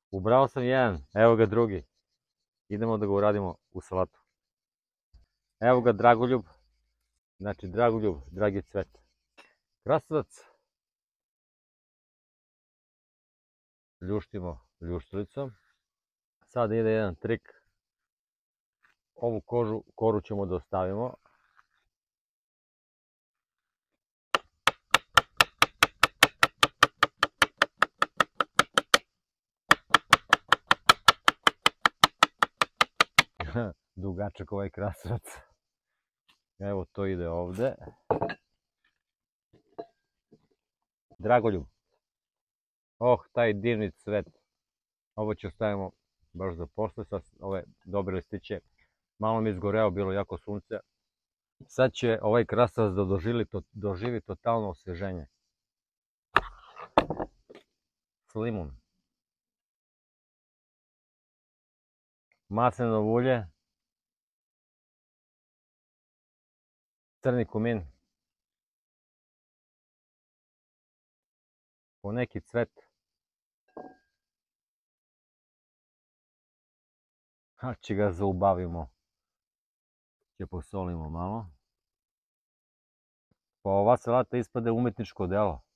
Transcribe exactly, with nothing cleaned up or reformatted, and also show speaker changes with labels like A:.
A: Ubrao sam jedan, evo ga drugi. Idemo da ga uradimo u salatu. Evo ga Dragoljub, znači Dragoljub, dragi cvet. Krastavac ljuštimo ljuštulicom. Sada ide jedan trik. Ovu kožu, koru ćemo da ostavimo. Dugačak ovaj krastavac. Evo to ide ovde. Dragoljub. Oh, taj divni cvet. Ovo će ostavimo baš za posle, sad ove dobre listiće. Malo mi izgoreo, bilo jako sunce. Sad će ovaj krastavac da doživi, to, doživi totalno osveženje. S limun. Maslinovo ulje. Crni kumin. Po neki cvet. Znači ga zaubavimo. Će posolimo malo. Pa ova salata ispade umetničko delo.